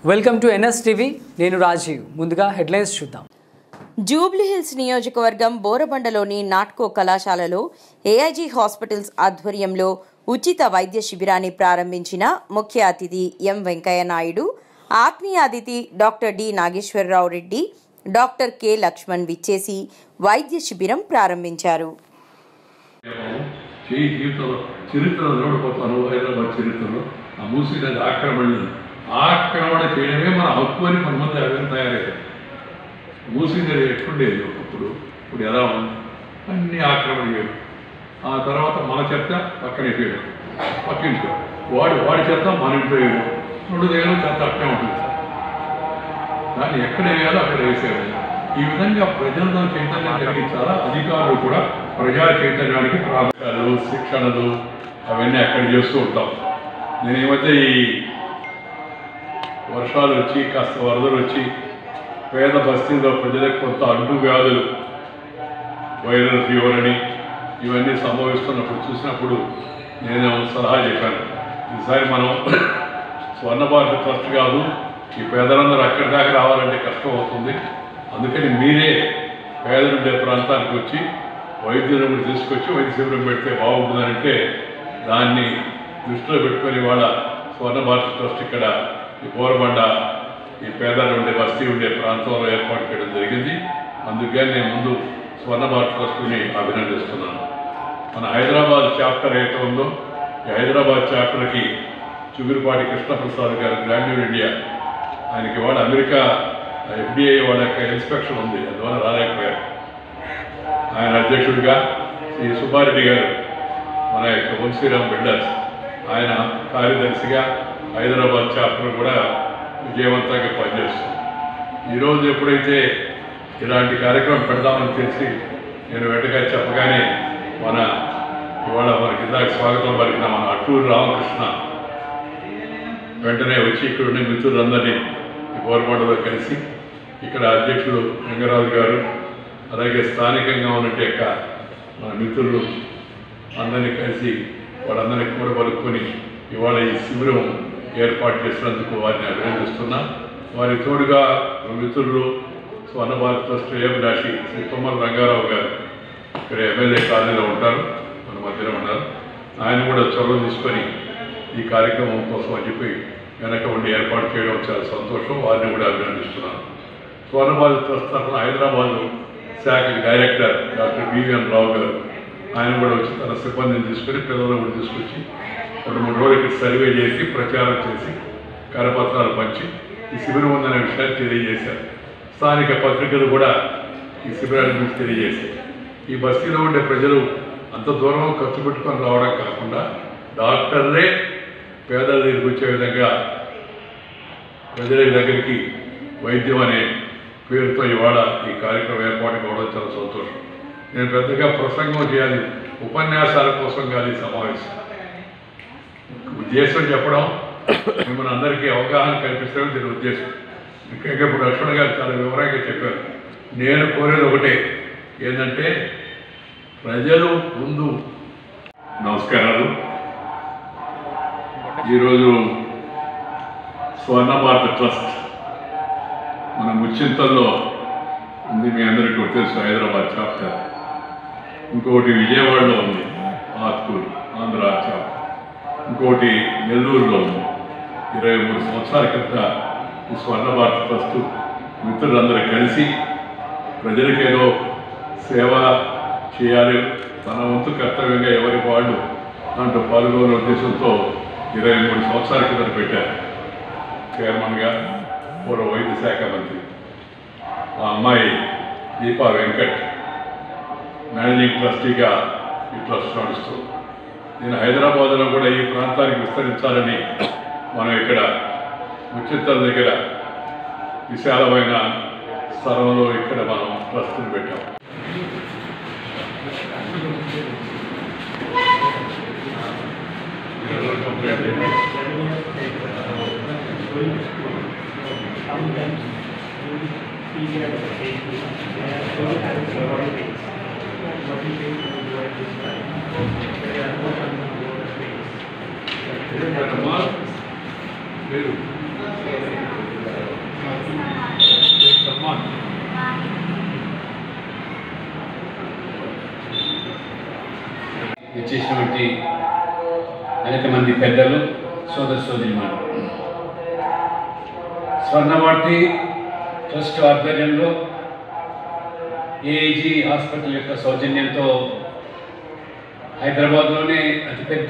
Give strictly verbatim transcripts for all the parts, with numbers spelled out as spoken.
Welcome to NS TV. నేను రాజీవ్. ముందుగా headlines చూద్దాం. జూబ్లీహిల్స్ నియోజకవర్గం బోరబండలోని నాట్కో కళాశాలలో ఏఐజీ హాస్పిటల్స్ ఆధ్వర్యంలో ఉచిత వైద్య శిబిరాన్ని ప్రారంభించిన ముఖ్య అతిథి ఎం వెంకయ్య నాయుడు, ఆత్మీయ అతిథి doctor D Nageswara Rao Reddy, doctor K Laxman విచ్చేసి వైద్య శిబిరం ప్రారంభించారు. ఆక్రమణ చేయడమే మన హక్కు అని కొంతమంది అర్థం తయారయ్యారు. మూసీ నది ఎట్లుండేది ఒకప్పుడు, ఇప్పుడు ఎలా ఉంది, అన్ని ఆక్రమణ చేయడం. ఆ తర్వాత మన చెత్త పక్కన వేయడం, పక్కింట్లో వాడు వాడి చెత్త మన ఇంట్లో వేయడం, రెండు దగ్గర చెత్త అక్కడే ఉంటుంది. దాన్ని ఎక్కడ వేయాలో అక్కడ వేసేయాలి. ఈ విధంగా ప్రజల్లో చైతన్యం కలిగించాలా. అధికారులు కూడా ప్రజా చైతన్యానికి ప్రాధాన్యాలు, శిక్షణలు అవన్నీ అక్కడ చేస్తూ ఉంటాం. నేను ఈ మధ్య ఈ వర్షాలు వచ్చి కాస్త వరదలు వచ్చి పేద బస్తీల్లో ప్రజలకు కొంత అంటు వ్యాధులు, వైరల్ ఫీవర్ అని ఇవన్నీ సంభవిస్తున్నప్పుడు చూసినప్పుడు నేను సలహా చెప్పాను, ఈసారి మనం స్వర్ణ భారత ట్రస్ట్ కాదు, ఈ పేదలందరూ అక్కడి దాకా రావాలంటే కష్టం అవుతుంది. అందుకని మీరే పేదలుండే ప్రాంతానికి వచ్చి వైద్యులను తీసుకొచ్చి వైద్య శిబిరం పెడితే బాగుంటుందంటే దాన్ని దృష్టిలో పెట్టుకొని వాళ్ళ స్వర్ణ భారత ట్రస్ట్ ఇక్కడ ఈ బోరబండ ఈ పేదలు ఉండే బస్తీ ఉండే ప్రాంతంలో ఏర్పాటు చేయడం జరిగింది. అందుకని నేను ముందు స్వర్ణ భారత ట్రస్ట్ని అభినందిస్తున్నాను. మన హైదరాబాద్ చాప్టర్ ఏదైతే ఉందో ఈ హైదరాబాద్ చాప్టర్కి చుగురుపాటి కృష్ణప్రసాద్ గారు గ్రాడ్యుయేట్ ఇండియా, ఆయనకి వాళ్ళ అమెరికా ఎఫ్డిఐ వాళ్ళ యొక్క ఇన్స్పెక్షన్ ఉంది, అందువల్ల రాలేకపోయారు. ఆయన అధ్యక్షుడిగా శ్రీ సుబ్బారెడ్డి గారు మన యొక్క వంశీరామ్ బిల్డర్స్, ఆయన కార్యదర్శిగా హైదరాబాద్ చాప్టర్ కూడా విజయవంతంగా పనిచేస్తుంది. ఈరోజు ఎప్పుడైతే ఇలాంటి కార్యక్రమం పెడదామని తెలిసి నేను వెంటగా చెప్పగానే మన ఇవాళ మనకి ఇందాక స్వాగతం పలికిన మన అట్టూరు రామకృష్ణ వెంటనే వచ్చి ఇక్కడ ఉండే మిత్రులందరినీ ఈ బోరబండలో కలిసి ఇక్కడ అధ్యక్షుడు రంగరాజు గారు, అలాగే స్థానికంగా ఉన్నట్టు యొక్క మన మిత్రులు అందరినీ కలిసి వాళ్ళందరినీ కూడా పలుకొని ఇవాళ ఈ శిబిరం ఏర్పాటు చేసినందుకు వారిని అభినందిస్తున్నా. వారి తోడుగా మిత్రులు స్వర్ణ భారత ట్రస్ట్ ఏభిలాషి శ్రీ తుమ్మల రంగారావు గారు ఇక్కడ ఎమ్మెల్యే కాలనీలో ఉంటారు, మన మధ్యలో ఉన్నారు. ఆయన కూడా చొరవ తీసుకొని ఈ కార్యక్రమం కోసం అని చెప్పి వెనక ఉండి ఏర్పాటు చేయడం చాలా సంతోషం. వారిని కూడా అభినందిస్తున్నాను. స్వర్ణ భారత ట్రస్ట్ తరఫున హైదరాబాద్ శాఖ డైరెక్టర్ డాక్టర్ బివిఎన్ రావు గారు, ఆయన కూడా వచ్చి తన సిబ్బందిని తీసుకొని పిల్లలను కూడా తీసుకొచ్చి రెండు మూడు రోజులకి సర్వే చేసి ప్రచారం చేసి కరపత్రాలు పంచి ఈ శిబిరం ఉందనే విషయాన్ని తెలియజేశారు. స్థానిక పత్రికలు కూడా ఈ శిబిరాన్ని గురించి తెలియజేశాయి. ఈ బస్తీలో ఉండే ప్రజలు అంత దూరం ఖర్చు పెట్టుకొని రావడం కాకుండా డాక్టర్లే పేదల దగ్గరికి వచ్చే విధంగా ప్రజల దగ్గరికి వైద్యం అనే పేరుతో ఇవాళ ఈ కార్యక్రమం ఏర్పాటు కావడం చాలా సంతోషం. నేను పెద్దగా ప్రసంగం చేయాలి, ఉపన్యాసాల కోసం కాదు ఈ సమావేశం. ఉద్దేశం చెప్పడం, మిమ్మల్ని అందరికీ అవగాహన కల్పించడం దీని ఉద్దేశం. ముఖ్యంగా ఇప్పుడు లక్ష్మణ్ గారు చాలా వివరంగా చెప్పారు. నేను కోరేది ఒకటే, ఏంటంటే ప్రజలు ముందు. నమస్కారాలు. ఈరోజు స్వర్ణ భారత ట్రస్ట్ మన ముచ్చింతల్లో ఉంది, మీ అందరికీ తెలుసు, హైదరాబాద్ చాప్టర్. ఇంకొకటి విజయవాడలో ఉంది, ఆత్కూరు ఆంధ్ర చాప్టర్. ఇంకోటి నెల్లూరులో ఉంది. ఇరవై మూడు సంవత్సరాల క్రితం ఈ స్వర్ణ భారత ట్రస్ట్ మిత్రులందరూ కలిసి ప్రజలకేదో సేవ చేయాలి, తన వంతు కర్తవ్యంగా ఎవరి వాళ్ళు దాంట్లో పాల్గొనే ఉద్దేశంతో ఇరవై మూడు సంవత్సరాల కింద పెట్టారు. చైర్మన్గా పూర్వ వైద్య శాఖ మంత్రి మా అమ్మాయి దీపా వెంకట్ మేనేజింగ్ ట్రస్టీగా ఈ ట్రస్ట్ నడుస్తూ, నేను హైదరాబాద్లో కూడా ఈ ప్రాంతానికి విస్తరించాలని మనం ఇక్కడ ముచ్చింతల దగ్గర విశాలమైన స్థలంలో ఇక్కడ మనం ట్రస్ట్ని పెట్టాం. లేదు ఇచ్చేసినటువంటి అనేక మంది పెద్దలు, సోదర సోదరిమణులు, స్వర్ణవాటి ట్రస్ట్ ఆధ్వర్యంలో ఏఐజీ హాస్పిటల్ యొక్క సౌజన్యంతో హైదరాబాద్లోనే అతిపెద్ద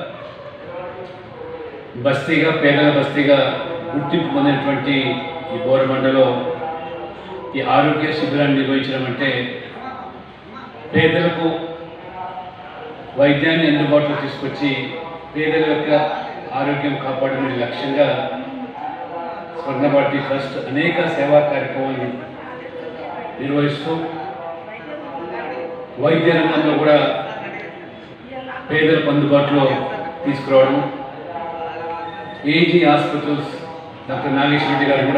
బస్తీగా, పేదల బస్తీగా గుర్తింపు పొందినటువంటి ఈ బోరబండలో ఈ ఆరోగ్య శిబిరాన్ని నిర్వహించడం అంటే పేదలకు వైద్యాన్ని అందుబాటులో తీసుకొచ్చి పేదల యొక్క ఆరోగ్యం కాపాడమే లక్ష్యంగా స్వర్ణవాటి ట్రస్ట్ అనేక సేవా కార్యక్రమాలను నిర్వహిస్తూ వైద్య రంగంలో కూడా పేదలకు అందుబాటులో తీసుకురావడం, AIG hospitals doctor Nageshwara Reddy garu కూడా